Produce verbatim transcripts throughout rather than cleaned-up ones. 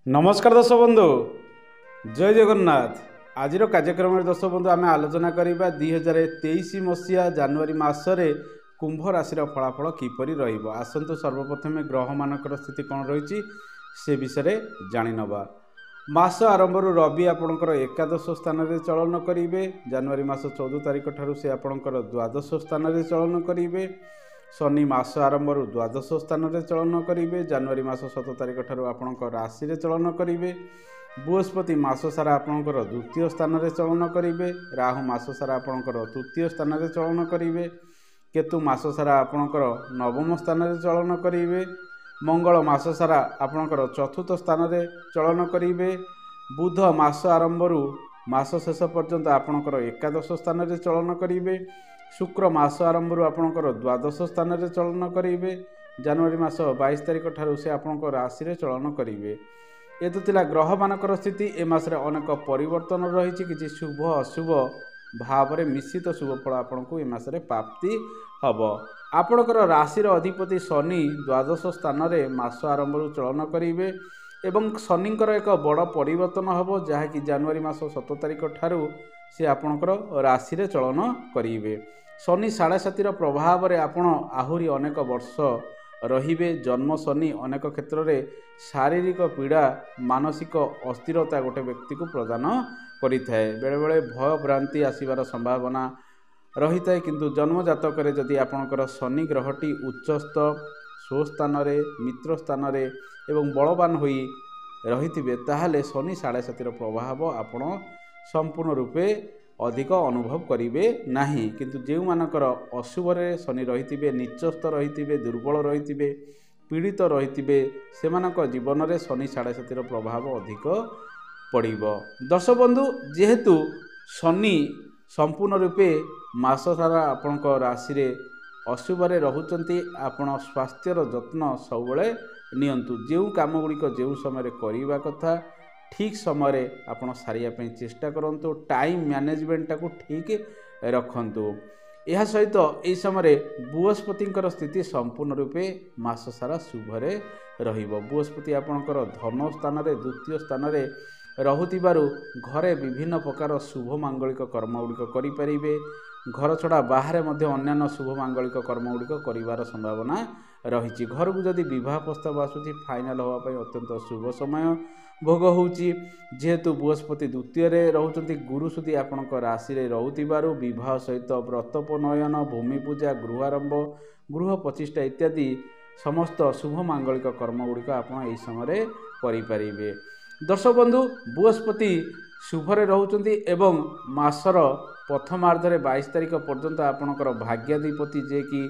नमस्कार दर्शक बंधु जय जगन्नाथ। आज कार्यक्रम दर्शक बंधु आम आलोचना करवा दुई हजार तेईस मसीहा जनवरी मसरे कुंभ राशि फलाफल किपर रसतु सर्वप्रथम ग्रह मानकर स्थिति कौन रही से विषय जाणीनवा। मास आरंभ रवि आपणकर एकादश स्थान में चलन करेंगे। जनवरी मास चौदह तारिख ठारू से आपणकर द्वादश स्थान में चलन करेंगे। शनि मास आरंभ द्वादश स्थान में चलन करेंगे। जनवरी मास सतर तारिख ठारू आपणकर राशि रे चलन करेंगे। बृहस्पति मास सारा आपणकर द्वितीय स्थान में चलन करेंगे। राहु मास सारा आपणकर तृतीय स्थान में चलन करेंगे। केतु मास सारा आपणकर नवम स्थान में चलन करेंगे। मंगल मास सारा आपणकर चतुर्थ स्थान में चलन करेंगे। बुध मास आरंभ मास शेष पर्यंत आपणकर एकादश स्थान में चलन करेंगे। शुक्र मास आरंभ आपणकर द्वादश स्थान में चलन करेंगे। जनवरी मास बाईस तारिख ठारू से आपणकर राशि रे चलन करेंगे। ये तो थिला ग्रह मानकर स्थिति। ए मासरे अनेक परिवर्तन रही कि शुभ अशुभ भाव में मिश्रित शुभ फल आपको ए मासरे प्राप्ति हम। आपणकर राशिर अधिपति शनि द्वादश स्थान में मास आरंभ चलन करेंगे एवं शनिकर एक बड़ परिवर्तन हम जहाँकि जनवरी मास सतर तारिख ठारू से आपणकर राशि रे चलन करेंगे। शनि साढ़े सातिर प्रभाव में आपण आहरी अनेक वर्ष रहिबे। जन्म शनि अनेक क्षेत्र में शारीरिक पीड़ा मानसिक अस्थिरता गोटे व्यक्ति को प्रदान करिथाए। बेले बेले भय भ्रांति आसीबार संभावना रही है किंतु जन्म जातक जदि आपणकर शनि ग्रहटी उच्चस्थ स्वस्थान मित्र स्थान एवं बलवान होई रही ताहले शनि साढ़े सातिर प्रभाव आपण संपूर्ण रूपे अधिक अनुभव करेंगे नहीं। किंतु जो मानकर अशुभ शनि रही नीचस्थ रही दुर्बल रही पीड़ित रही से जीवन में शनि साढ़े सातिर प्रभाव अधिक पड़ो। दर्शक बंधु जेहेतु शनि संपूर्ण रूपे मास सारा आपण राशि रे अशुभ रोचंती आपण स्वास्थ्यर जत्न सब नियंतु। जो काम गुड़िक जो समय करने कथा ठीक समय आपड़ सारे चेष्टा करूँ। टाइम मैनेजमेंट टाको ठीक रखु। यह सहित यह समय बृहस्पति स्थिति संपूर्ण रूपे मास सारा शुभरे रहिबो। बृहस्पति आपणकर धन स्थान में द्वितीय स्थान में रहुतिबारु घरे विभिन्न प्रकार शुभ मांगलिक कर्म गुड़िक करें। घर छड़ा बाहर मध्य अन्यान्य शुभ मांगलिक कर्म गुड़िक कर संभावना रही। घर को जदि विवाह प्रस्ताव आसूँ फाइनाल होगापी अत्यंत शुभ समय भोग होची। जेहेतु बृहस्पति द्वितीय रोचंती गुरु सुधी आपण राशि रे रहुतिबारु विवाह सहित व्रतोपनयन भूमि पूजा गृह आरंभ गृह प्रतिष्ठा इत्यादि समस्त शुभ मांगलिक कर्म गुड़िक आपण एही समय करें। दर्शक बंधु बृहस्पति शुभरे रोचंती एवं मासर प्रथमार्धरे बाईस तारिख पर्यंत आपणकर भाग्याधिपति जे कि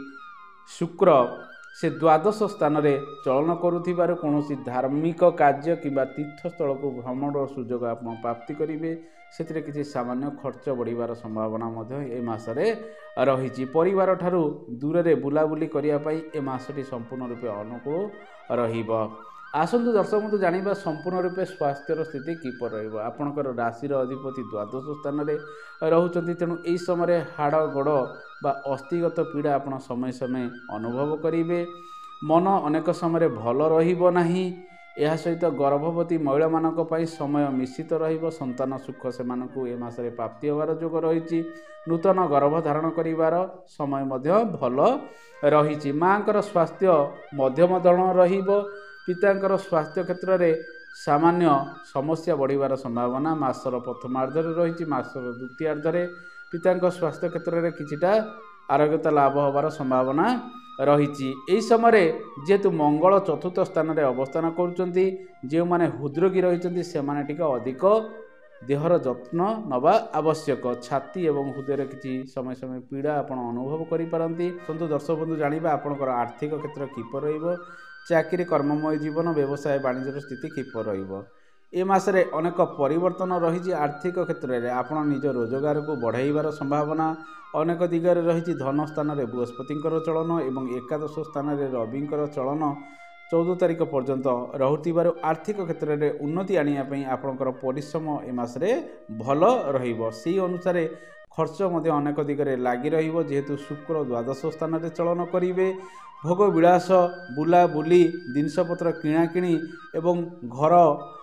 शुक्र से द्वादश स्थान में चलन करुथिबार कौनसी धार्मिक कार्य किंबा तीर्थस्थल को भ्रमण सुजोग आप प्राप्ति करेंगे। से किसी सामान्य खर्च बढ़िबार संभावना ए मासरे रही। परिवार ठारू दूर रे बुलाबुली करने ए मासटी संपूर्ण रूपे अनुकूल रहिबो। आसंतु दर्शक बंधु जानिबा संपूर्ण रूपे स्वास्थ्यर स्थिति किपर रहिबो। आपणकर राशिर अधिपति द्वादश स्थान में रोचंती तेणु यही समय हाड़ गोड़ बा अस्थिगत पीड़ा आपण समय समय अनुभव करेंगे। मन अनेक समय भल रहिबो नाही। यह सहित गर्भवती महिला मानक पई समय मिश्रित रहिबो। संतान सुख से मानकु ए मासरे प्राप्ति होबार जोग रही। नूतन गर्भ धारण करिवार समय मध्य भल रही। मांकर स्वास्थ्य मध्यम धरण रहिबो। पितांकर स्वास्थ्य क्षेत्र में सामान्य समस्या बढ़िबार संभावना मासर प्रथमार्धरे रही। मासर द्वितीयार्धरे पितांक स्वास्थ्य क्षेत्र में किछिटा आरोग्यता लाभ होबार संभावना रही। यही समय जेहेतु मंगल चतुर्थ स्थान में अवस्थान करुँच जो मैंने हृदरोगी रही से अधिक देहर जत्न नवा आवश्यक। छाती एवं हृदय किसी समय समय पीड़ा आप अनुभव करें। सन्तु दर्शक बंधु जानिबा आपणकर आर्थिक क्षेत्र किपर रहिबो। चाकरी कर्ममय जीवन व्यवसाय वाणिज्य स्थिति किपर रहिबो। ए मासरे अनेक परिवर्तन रही। आर्थिक क्षेत्र में आपण निज रोजगार को बढ़ाइबार संभावना अनेक दिगरे रही। धन स्थान में बृहस्पति चलन एवं एकादश स्थान में रविंकर चलन चौदह तारिख पर्यंत रहुतिबारु आर्थिक क्षेत्र में उन्नति आनिया आपणकर परिश्रम ए मासरे भल रहिबो। सेही अनुसार खर्च मध्य अनेक दिगरे लागी रहिबो। जेहेतु शुक्र द्वादश स्थान में चलन करेंगे। भोग विलास बुला बुली जिनपतर किणाकिणी एवं घर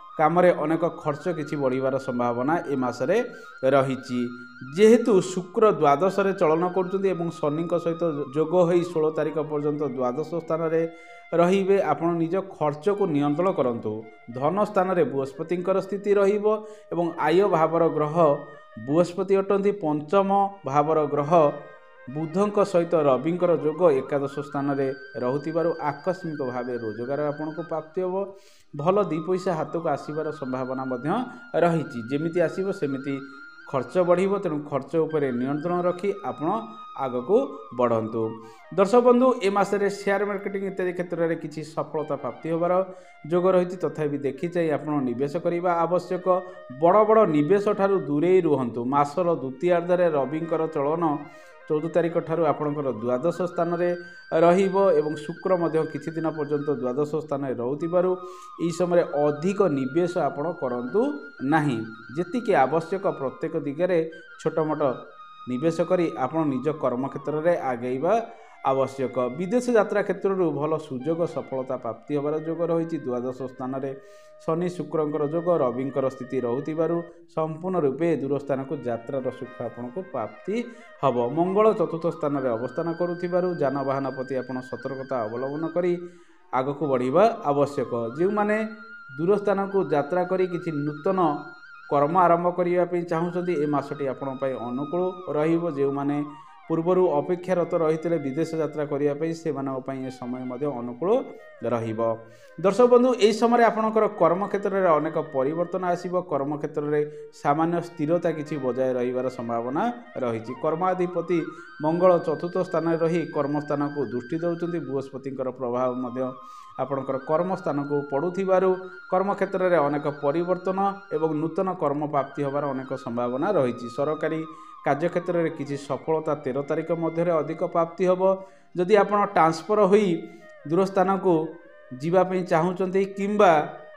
कामरे अनेक खर्च किछि बढ़िबार संभावना ए मासरे रहिछि। जेहेतु शुक्र द्वादश रे चलन करुछन्ति एवं शनि सहित जोग होई सोलह तारिख पर्यंत द्वादश स्थान रे रहिबे, आपण निज खर्च को नियंत्रण करंतु। धन स्थान रे बृहस्पतिंकर स्थिति रहिबो एवं आय भावर ग्रह बृहस्पति अटंती। पंचम भावर ग्रह बुधंक सहित रविंकर जोग एकादश स्थान रे रहुतिबारु आकस्मिक भावे रोजगार आपन को प्राप्ति होबो। भल दी पैसा हाथ को आसीबार संभावना मध्य रहिछि। जेमिति आसीबो सेमिति खर्च बढ़िबो, तेणु खर्च उपरे नियंत्रण रखी आपण आगको बढ़ंतु। दर्शक बंधु, ए मासरे शेयर मार्केटिंग इत्यादि क्षेत्र में किसी सफलता प्राप्ति होबार जोग रही, तथापि देखि चाहिए आपण निवेश करने आवश्यक। बड़ बड़ निवेश ठारू दूरे रुहंतु। मासर द्वितीयार्धरे रविंकर चलन चौदह तारिख ठारू आपणकर द्वादश स्थान रे रहिबो एवं शुक्र मध्य किछि दिन पर्यंत द्वादश स्थान रे रहुतिबारु एई समय अधिक निवेश आपण करंतु नाही। जेतिके आवश्यक प्रत्येक दिगरे छोट मोट निवेश करी आपण निज कर्म क्षेत्र रे आगेइबा आवश्यक। विदेश यात्रा क्षेत्र भल सुजोग सफलता प्राप्ति होबार जोग रही। द्वादश स्थान रे शनि शुक्रंकर जोग रविंकर स्थिति रहुतिबारु संपूर्ण रूपे दूरस्थान को यात्रार सुख आपन को प्राप्ति हब। मंगल चतुर्थ स्थान रे अवस्थान करुथिबारु जानवाहन प्रति आपण सतर्कता अवलंबन करी आगको बढ़िबा आवश्यक। जो माने दूरस्थान को यात्रा करी किछि नूतन कर्म आरंभ करिया पे चाहुछन्ति, ए मासटी आपण पय अनुकूल रहिबो। जो माने पूर्वरु अपेक्षारत रही विदेश यात्रा करने से समय अनुकूल रहिबो। दर्शक बंधु, यही समय आपणकर कर्म क्षेत्र में अनेक परिवर्तन आसिबो। कर्म क्षेत्र में सामान्य स्थिरता किछि बजाय रहिबार संभावना रही। कर्माधिपति मंगल चतुर्थ स्थान में रही कर्मस्थान को दृष्टि दौरान बृहस्पतिंकर प्रभाव मध्य आपणकर कर्मस्थान को पड़ुथिबारु कर्म क्षेत्र में अनेक परिवर्तन एवं नूतन कर्म प्राप्ति होबार अनेक संभावना रही। सरकारी कार्य क्षेत्र में किसी सफलता तेरह तारिख मध्य अधिक प्राप्ति होब। जदि आपण ट्रांसफर होई दूरस्थान को जीवाई चाहूँगी किंबा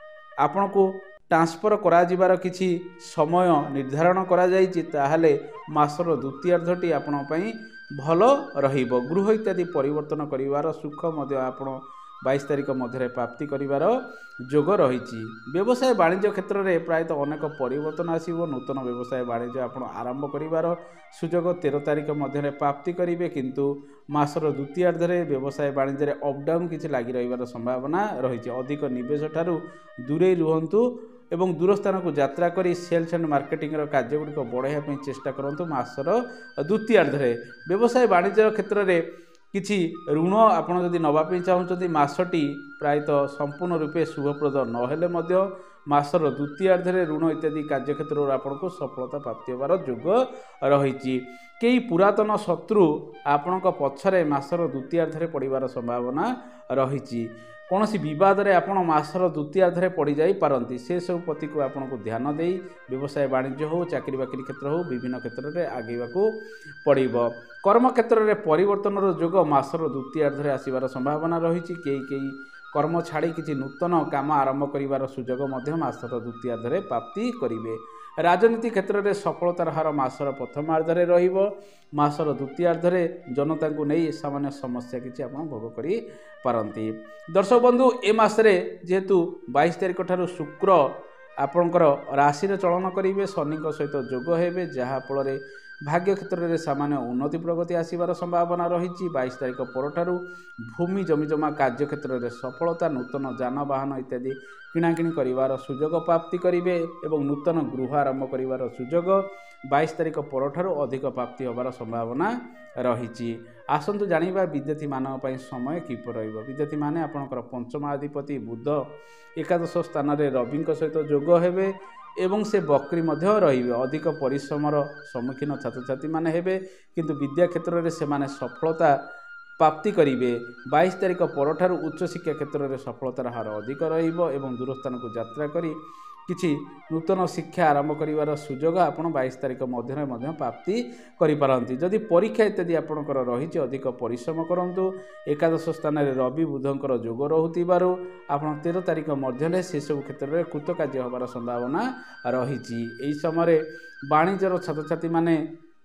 आपण को ट्रांसफर करा जिबार किछि समय निर्धारण करा जायछि, ताहाले मासर द्वितीयार्धटी आपण पई भल रहिबो। गृह इत्यादि परिवर्तन करिवार सुख मध्य आपण बाईस तारिख मध्य प्राप्ति करिवार जोग रही। व्यवसाय वाणिज्य क्षेत्र में प्रायतः अनेक परिवर्तन आसिबो। नूतन व्यवसाय वाणिज्य आपण आरंभ करिवार सुजोग तेरह तारिख मध्य प्राप्ति करिवे, किंतु मासर द्वितीयार्धरे व्यवसाय वाणिज्य अपडाउन किछि लागि रहिबार संभावना रही। अधिक निवेश ठारू दूरे रुहंतु एवं दूरस्थान को यात्रा करी सेल्स एंड मार्केटिंग कार्यगुड़िक बढ़ाइबा चेष्टा करंतु। मासर द्वितीयार्धरे व्यवसाय वाणिज्य क्षेत्र में किछि ऋण आपण जदि नवापी चाहूँगी मासटी प्रायतः संपूर्ण रूपे शुभप्रद नहेले मध्य मासर द्वितीयार्धरे ऋण इत्यादि कार्यक्षेत्र आपन को सफलता प्राप्ति होबार जोग रही। कई पुरातन शत्रु आपण पछरे मासर द्वितीयार्धरे पड़िबार संभावना रही। कौन सी बद में आप मासर द्वितीयार्धरे पड़ जाई पारंती, से सब प्रति को आपन को ध्यान दे व्यवसाय वाणिज्य हो चाकरी बाकरी क्षेत्र हो विभिन्न क्षेत्र में आगेवाकू पड़िबो। कर्म क्षेत्र में परिवर्तन जोग मासर द्वितीयार्धरे आसिबार संभावना रही। कई कई कर्म छाड़ी किसी नूतन काम आरंभ करिवार सुजोग मध्य मासर द्वितीयार्धरे प्राप्ति करिवे। राजनीति क्षेत्र में सफलतार हार मासर प्रथमार्धरे रहिबो। मासर द्वितीयार्धरे जनता को नहीं सामान्य समस्या किसी आप भोग करि पारंती। दर्शक बंधु, ए मासरे जेहेतु बाईस तारिख ठारू शुक्र आपणकर राशि चलन करेंगे, शनि सहित जोग हेबे, जहाँफल भाग्य क्षेत्र में सामान्य उन्नति प्रगति आसबार संभावना रही। बाईस तारिख पर भूमि जमीजमा कार्य क्षेत्र में सफलता, नूतन जानवाहन इत्यादि किणाकिणी करिवार सुजोग प्राप्ति करेंगे एवं नूतन गृह आरंभ करिवार सुजोग बाईस तारिख पर अधिक प्राप्ति होबार संभावना रही। आसतु जानिबा विद्यार्थी मानक पई समय किपर रहिबो। विद्यार्थी माने आपनकर पंचमाधिपति बुध एकादश स्थान रे रविंक सहित जोग हेबे एवं से बकरी मध्य रहिबे। अधिक परिश्रमर सम्मुखीन छात्र छात्री माने हेबे, किंतु विद्या क्षेत्र में से माने सफलता प्राप्ति करेंगे। बाईस तारिख पर उच्च शिक्षा क्षेत्र में सफलतार हार अधिक रहिबो एवं दूरस्थान को यात्रा करी किछि नूतन शिक्षा आरंभ करिवार सुजोग आपण बाईस तारिख मध्य मध्य प्राप्ति करि पारंती। जदि परीक्षा इत्यादि आपणकर रही अधिक परिश्रम करंतु। एकादश स्थान में रवि बुधंकर जोग रहुतिबारु आपण तेरह तारिख मध्य से सब क्षेत्र में कृतकार्य होबार संभावना रही। एही समय वाणिज्यर छात्र छात्री माने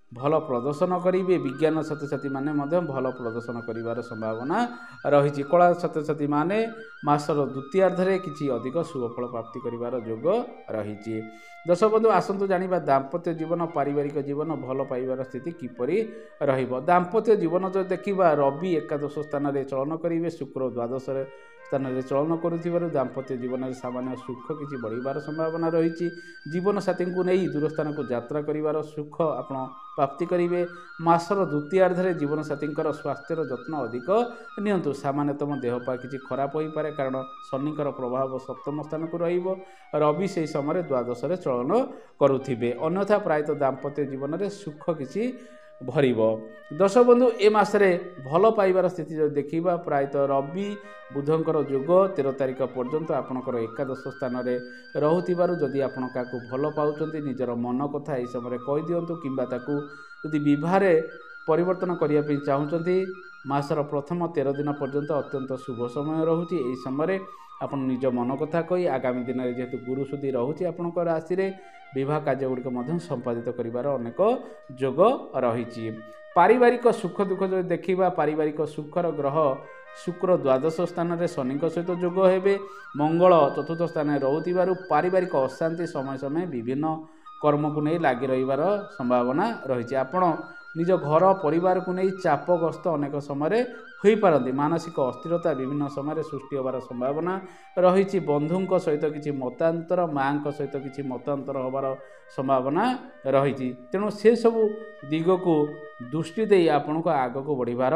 भल प्रदर्शन करेंगे। विज्ञान छात्र छात्री माने मध्य भल प्रदर्शन करिवार संभावना रही। कला छात्र छात्री माने मासर द्वितीयार्धरे किछि अधिक शुभफल प्राप्ति करिवार योग रही। दर्शक बंधु आसंतु जानिबा दाम्पत्य जीवन पारिवारिक जीवन भल पाइबार स्थिति किपरि रहिबो। दाम्पत्य जीवन जो देखिबा रवि एकादश स्थान रे चलन करिवे, शुक्र द्वादश स्थान रे चलन करुथिबारु दाम्पत्य जीवन में सामान्य सुख किछि बढ़िबार संभावना रही। जीवन साथी को नहीं दूर स्थान को यात्रा करिवार सुख आपण प्राप्ति करेंगे। मासर द्वितीयार्धरे जीवन साथी स्वास्थ्यर जत्न अधिक नियंतु। सामान्यतम देहपा किछि खराब हो पारे कारण शनिकर प्रभाव सप्तम स्थान को रहिबो। रवि से समय द्वादश चलन करुथिबे, अन्यथा प्रायतः दाम्पत्य जीवन में सुख किछि भरिबो। दर्शक बंधु ए मासरे भल पाइबार स्थिति जो देखिबा प्रायतः रवि बुधंकर योग तेरह तारिख पर्यंत आपणकर एकादश स्थान में रहुथिबारु जदि आपण काकू भल पाउचंती निजर मन कथा एई समय कहि दियंतु, किंबा ताकू यदि विवाहरे परिवर्तन करिया पई चाहुचंती मासर प्रथम तेरह दिन पर्यंत अत्यंत शुभ समय रहुची। एई समय आपण निज मन कथा कही आगामी दिन में जेहेतु गुरु सुधी रहुची आपणकर राशि रे विवाह कार्य गुड़िक संपादित करिवार अनेक योग रही। पारिवारिक सुख दुख जो देखा पारिवारिक सुखर ग्रह शुक्र द्वादश स्थान में शनि सहित जोग हेबे। मंगल चतुर्थ स्थान में रोथिबारु पारिवारिक अशांति समय समय विभिन्न कर्म को नहीं लगी रहिबार संभावना रही। आपण निज घर परिवार को नहीं चापग्रस्त अनेक समय हो पारती। मानसिक अस्थिरता विभिन्न समय सृष्टि होबार संभावना रही। बंधुों सहित किसी मतांतर माँ सहित किसी मतांतर होबार संभावना रही। तेणु से सबू दिग को दृष्टि दे आपण को आग को बढ़िबार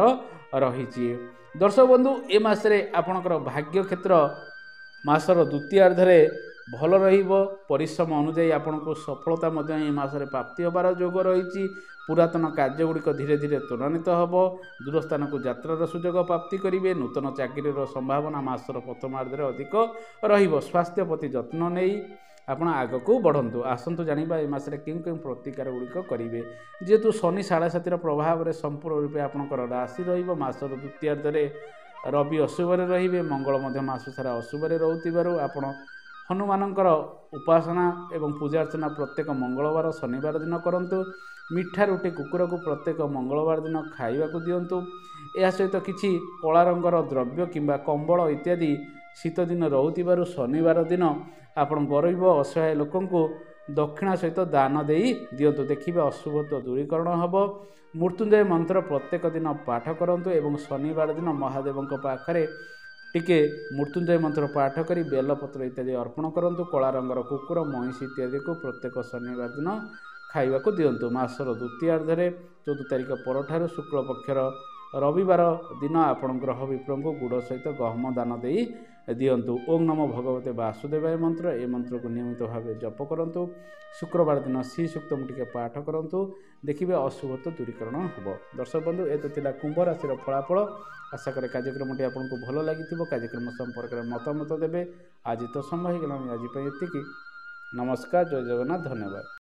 रही। दर्शक बंधु ए मासरे आपणकर भाग्य क्षेत्र मासर द्वितीयार्धरे भल रहिबो। परिश्रम अनुଯାयी आपण को सफलता मध्य ए मासरे प्राप्ति होबार योग रही। पुरातन कार्य गुड़िक धीरे धीरे त्वरान्वित होब। दूरस्थान को यात्रार सुजोग प्राप्ति करेंगे। नूतन चाकरीर संभावना मासर प्रथमार्धरे अधिक रहिबो। स्वास्थ्य प्रति जत्न नहीं आपण आग को बढ़ंतु। आसंतु जानिबा ए मासरे कें कें प्रतिकार गुड़िक करेंगे। जेहेतु शनि साढ़े सातिर प्रभाव में संपूर्ण रूपे आपणकर राशि रहिबो। मासर द्वितीयार्धरे रवि अशुभरे रहिबे, मंगल मध्य मास सारा अशुभरे रहुथिबारु आपण हनुमानंकर उपासना एवं पूजार्चना प्रत्येक मंगलवार शनिवार दिन करंतु। मिठा रुटी कुकुर को प्रत्येक मंगलवार दिन खाइबा को दियंतु। या सहित किछि कला रंगर द्रव्य किंबा कंबल इत्यादि शीत दिन रहुथिबारु शनिवार दिन आपण गरीब असहाय लोकंकु दक्षिणा सहित दान देई दियंतु। देखिबे अशुभत्व दूरीकरण हब। मृत्युंजय मंत्र प्रत्येक दिन पाठ करंतु एवं शनिवार दिन महादेवंक पाखरे टिके मृत्युंजय मंत्र पाठ करी बेलपत्र इत्यादि अर्पण करंतु। कला रंगर कुकुर महिषी इत्यादि को प्रत्येक शनिवार दिन खाइबा को दियंतु। मासर द्वितीयार्धरे चौदह तारिख परठारु शुक्ल पक्षर रविवार दिन आपण ग्रह विप्र को गुड़ सहित गहम दान देई दियंतु। ओं नमो भगवते वासुदेवाय मंत्र ए मंत्र को नियमित भाव जप करंतु। शुक्रवार दिन श्री सूक्तम टिके पाठ करंतु। देखिबे अशुभत्व दूरीकरण होब। दर्शक बंधु ए तो कुंभ राशि फलाफल। आशा करे कार्यक्रमटी आपको भल लगी। कार्यक्रम संपर्क में मतामत देवे। आज तो समय हो गला आज एतिकी। नमस्कार, जय जगन्नाथ, धन्यवाद।